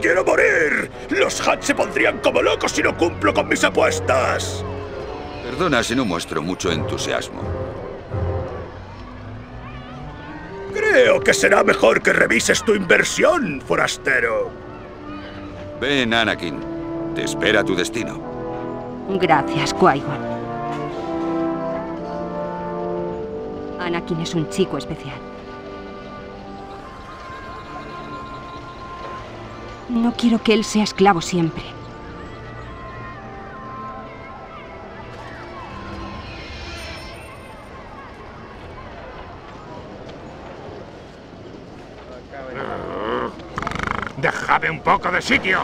quiero morir! ¡Los Hutt se pondrían como locos si no cumplo con mis apuestas! Perdona si no muestro mucho entusiasmo. Creo que será mejor que revises tu inversión, forastero. Ven, Anakin. Te espera tu destino. Gracias, Qui-Gon. Anakin es un chico especial. No quiero que él sea esclavo siempre. ¡Déjame un poco de sitio!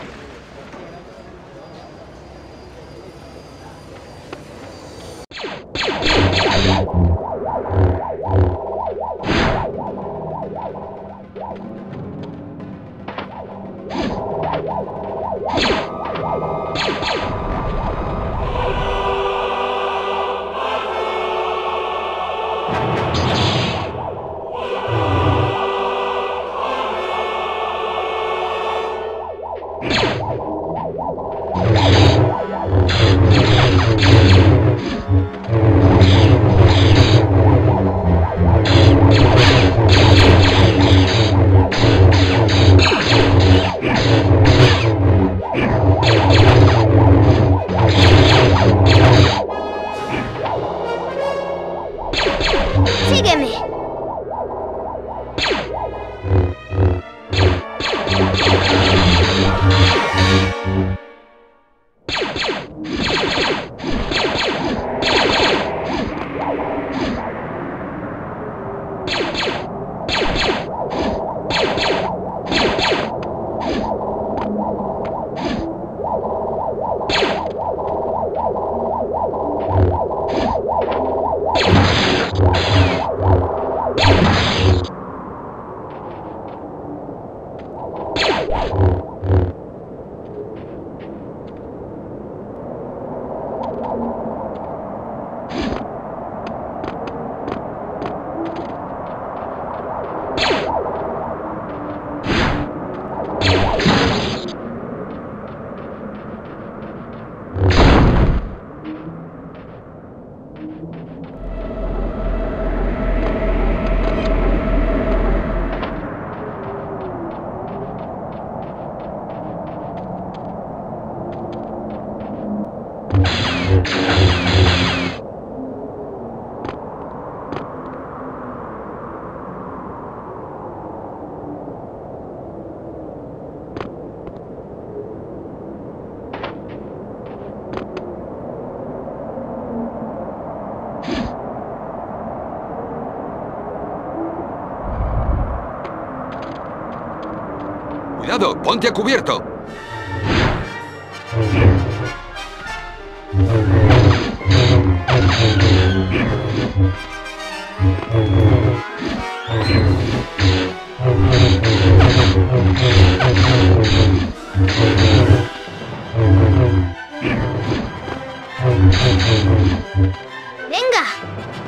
¡Sígueme! ¡Cuidado! ¡Ponte a cubierto! ¡Venga!